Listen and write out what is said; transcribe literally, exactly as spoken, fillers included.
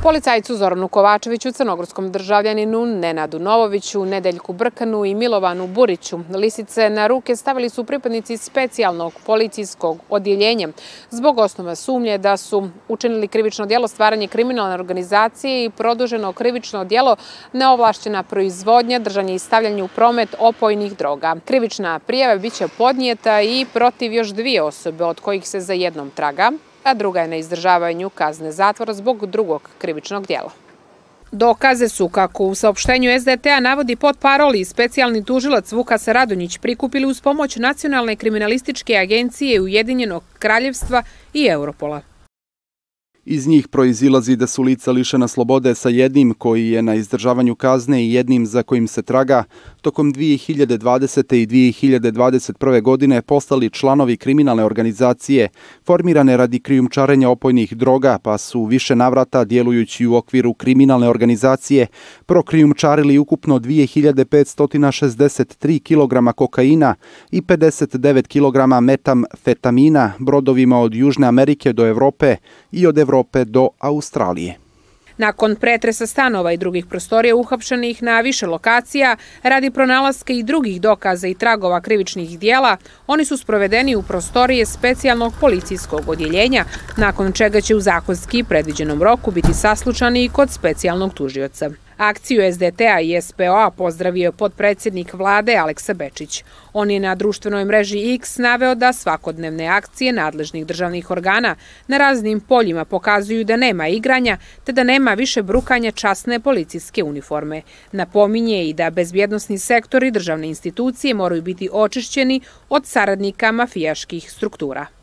Policajcu Zoranu Kovačeviću, crnogorskom državljaninu Nenadu Novoviću, Nedeljku Brkanu i Milovanu Buriću lisice na ruke stavili su pripadnici specijalnog policijskog odjeljenja zbog osnova sumnje da su učinili krivično djelo stvaranje kriminalne organizacije i produženo krivično djelo neovlašćena proizvodnja, držanje i stavljanje u promet opojnih droga. Krivična prijava biće podnijeta i protiv još dvije osobe, od kojih se za jednom traga, a druga je na izdržavanju kazne zatvora zbog drugog krivičnog djela. Dokaze su, kako u saopštenju S D T-a navodi potparol i specijalni tužilac Vukas Radonjić, prikupili uz pomoć Nacionalne kriminalističke agencije Ujedinjenog kraljevstva i Europola. Iz njih proizilazi da su lica lišena slobode sa jednim koji je na izdržavanju kazne i jednim za kojim se traga tokom dvije hiljade dvadesete. i dvije hiljade dvadeset prve. godine postali članovi kriminalne organizacije formirane radi krijumčarenja opojnih droga, pa su više navrata, djelujući u okviru kriminalne organizacije, prokrijumčarili ukupno dvije hiljade petsto šezdeset tri kilograma kokaina i pedeset devet kilograma metamfetamina brodovima od Južne Amerike do Evrope i od Evrope do Australije. Nakon pretresa stanova i drugih prostorija uhapšenih na više lokacija, radi pronalaska i drugih dokaza i tragova krivičnih dijela, oni su sprovedeni u prostorije specijalnog policijskog odjeljenja, nakon čega će u zakonski predviđenom roku biti saslušani i kod specijalnog tužioca. Akciju S D T-a i S P O-a pozdravio je potpredsjednik vlade Aleksa Bečić. On je na društvenoj mreži X naveo da svakodnevne akcije nadležnih državnih organa na raznim poljima pokazuju da nema igranja, te da nema više brukanja časne policijske uniforme. Napominje i da bezbjednosni sektor i državne institucije moraju biti očišćeni od saradnika mafijaških struktura.